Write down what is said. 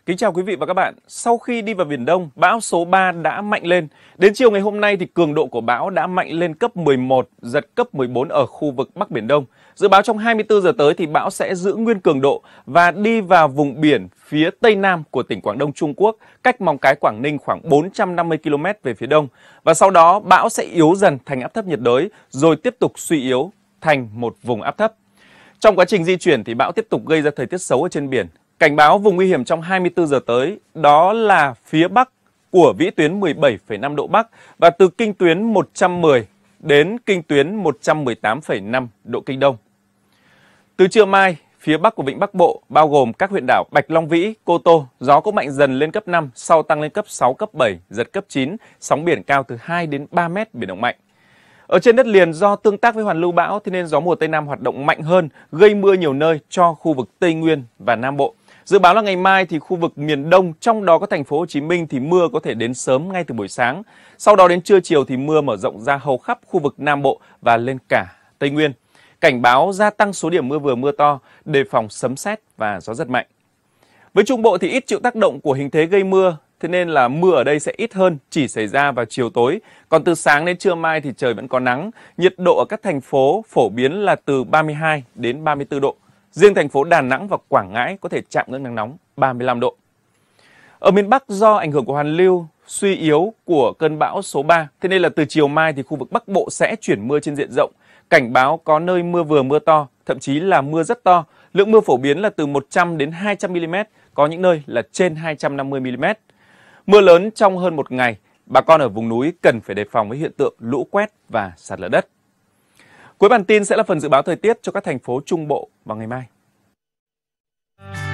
Kính chào quý vị và các bạn. Sau khi đi vào Biển Đông, bão số 3 đã mạnh lên. Đến chiều ngày hôm nay thì cường độ của bão đã mạnh lên cấp 11, giật cấp 14 ở khu vực Bắc Biển Đông. Dự báo trong 24 giờ tới thì bão sẽ giữ nguyên cường độ và đi vào vùng biển phía Tây Nam của tỉnh Quảng Đông Trung Quốc, cách Móng Cái Quảng Ninh khoảng 450 km về phía đông. Và sau đó bão sẽ yếu dần thành áp thấp nhiệt đới rồi tiếp tục suy yếu thành một vùng áp thấp. Trong quá trình di chuyển thì bão tiếp tục gây ra thời tiết xấu ở trên biển. Cảnh báo vùng nguy hiểm trong 24 giờ tới đó là phía Bắc của vĩ tuyến 17,5 độ Bắc và từ kinh tuyến 110 đến kinh tuyến 118,5 độ Kinh Đông. Từ trưa mai, phía Bắc của Vịnh Bắc Bộ bao gồm các huyện đảo Bạch Long Vĩ, Cô Tô, gió cũng mạnh dần lên cấp 5, sau tăng lên cấp 6, cấp 7, giật cấp 9, sóng biển cao từ 2 đến 3 mét, biển động mạnh. Ở trên đất liền do tương tác với hoàn lưu bão thế nên gió mùa Tây Nam hoạt động mạnh hơn, gây mưa nhiều nơi cho khu vực Tây Nguyên và Nam Bộ. Dự báo là ngày mai thì khu vực miền Đông, trong đó có thành phố Hồ Chí Minh thì mưa có thể đến sớm ngay từ buổi sáng. Sau đó đến trưa chiều thì mưa mở rộng ra hầu khắp khu vực Nam Bộ và lên cả Tây Nguyên. Cảnh báo gia tăng số điểm mưa vừa mưa to, đề phòng sấm sét và gió giật mạnh. Với Trung Bộ thì ít chịu tác động của hình thế gây mưa, thế nên là mưa ở đây sẽ ít hơn, chỉ xảy ra vào chiều tối. Còn từ sáng đến trưa mai thì trời vẫn có nắng, nhiệt độ ở các thành phố phổ biến là từ 32 đến 34 độ. Riêng thành phố Đà Nẵng và Quảng Ngãi có thể chạm ngưỡng nắng nóng 35 độ. Ở miền Bắc do ảnh hưởng của hoàn lưu suy yếu của cơn bão số 3, thế nên là từ chiều mai thì khu vực Bắc Bộ sẽ chuyển mưa trên diện rộng. Cảnh báo có nơi mưa vừa mưa to, thậm chí là mưa rất to. Lượng mưa phổ biến là từ 100 đến 200 mm, có những nơi là trên 250 mm. Mưa lớn trong hơn một ngày, bà con ở vùng núi cần phải đề phòng với hiện tượng lũ quét và sạt lở đất. Cuối bản tin sẽ là phần dự báo thời tiết cho các thành phố Trung Bộ vào ngày mai.